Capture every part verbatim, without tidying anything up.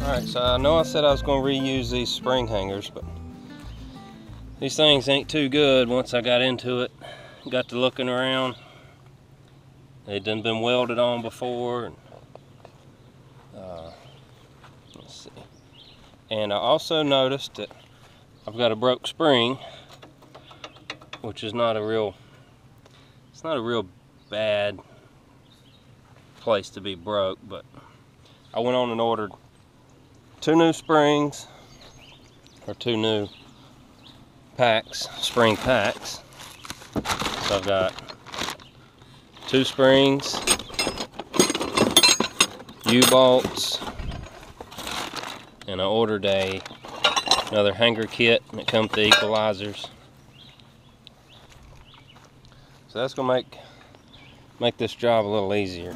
Alright, so I know I said I was going to reuse these spring hangers, but these things ain't too good once I got into it. Got to looking around. They'd done been welded on before. And, uh, let's see. And I also noticed that I've got a broke spring, which is not a real, it's not a real bad place to be broke, but I went on and ordered two new springs, or two new packs, spring packs. So I've got two springs, U-bolts, and I ordered a another hanger kit, and it comes with the equalizers. So that's gonna make make this job a little easier.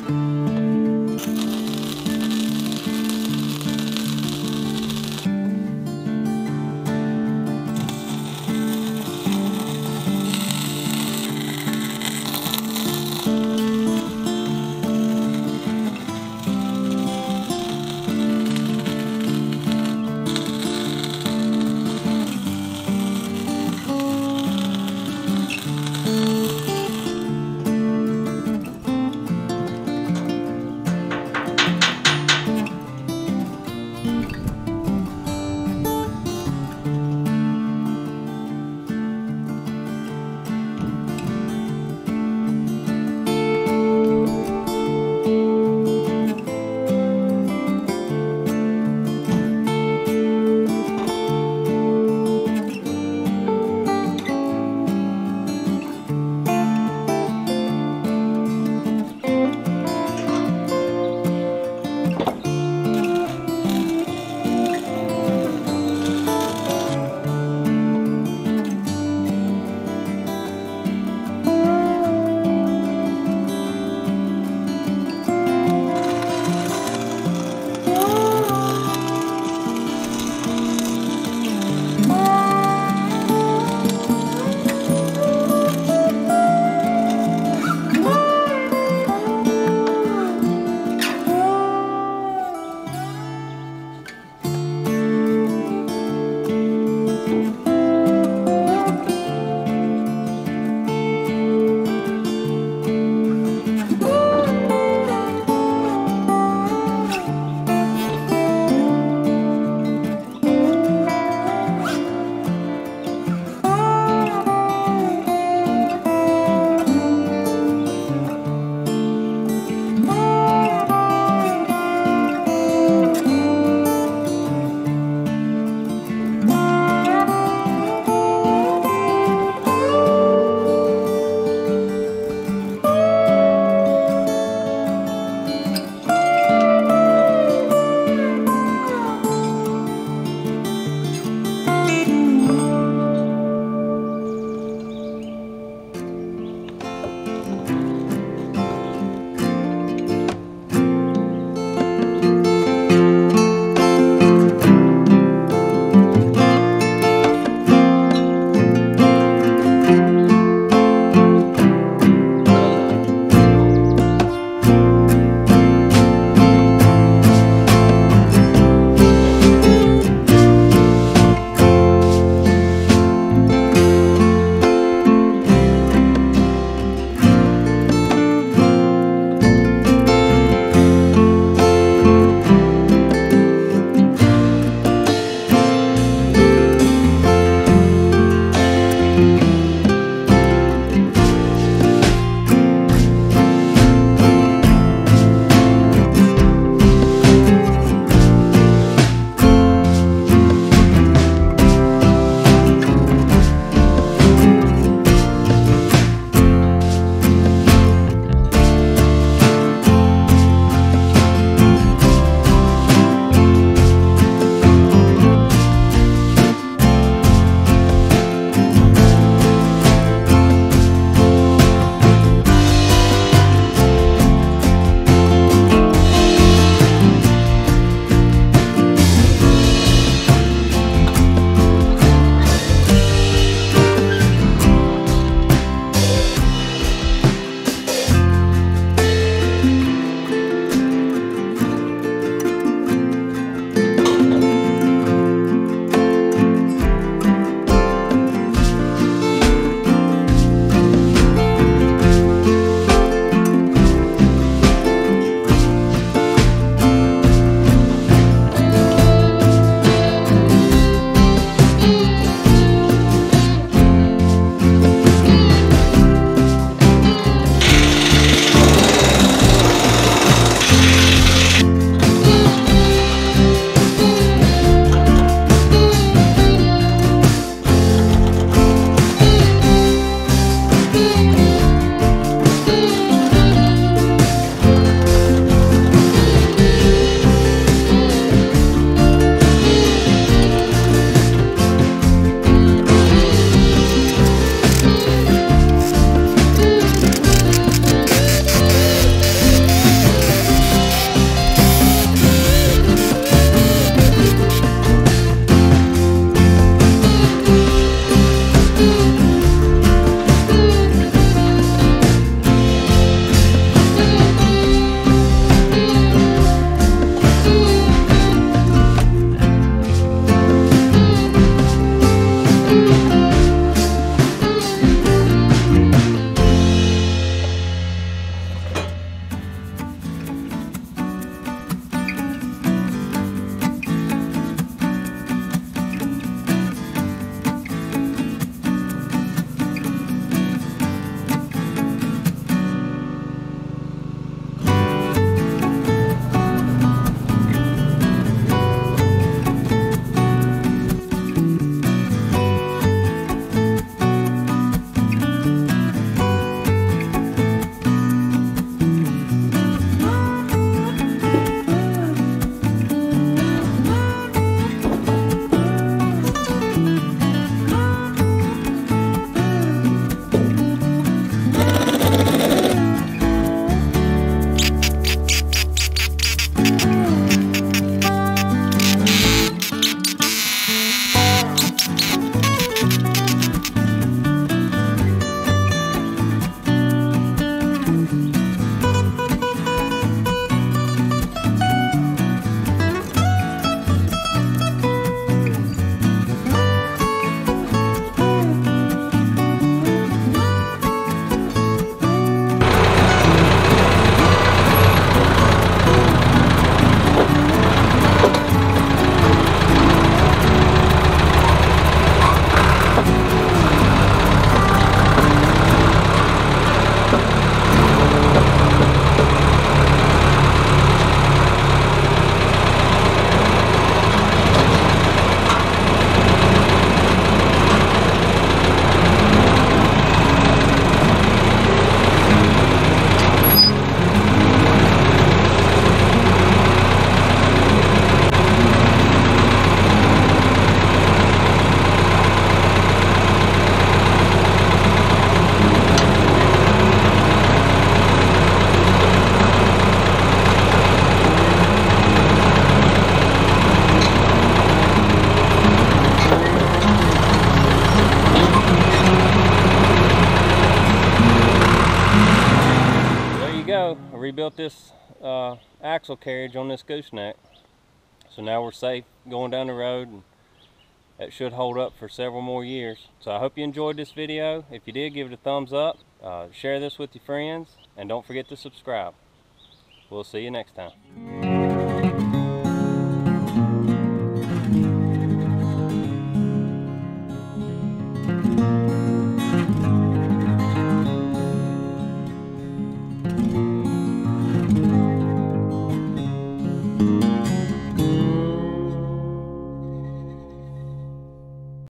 rebuilt this uh, axle carriage on this gooseneck. So now we're safe going down the road, and it should hold up for several more years. So I hope you enjoyed this video. If you did, give it a thumbs up, uh, share this with your friends, and don't forget to subscribe. We'll see you next time.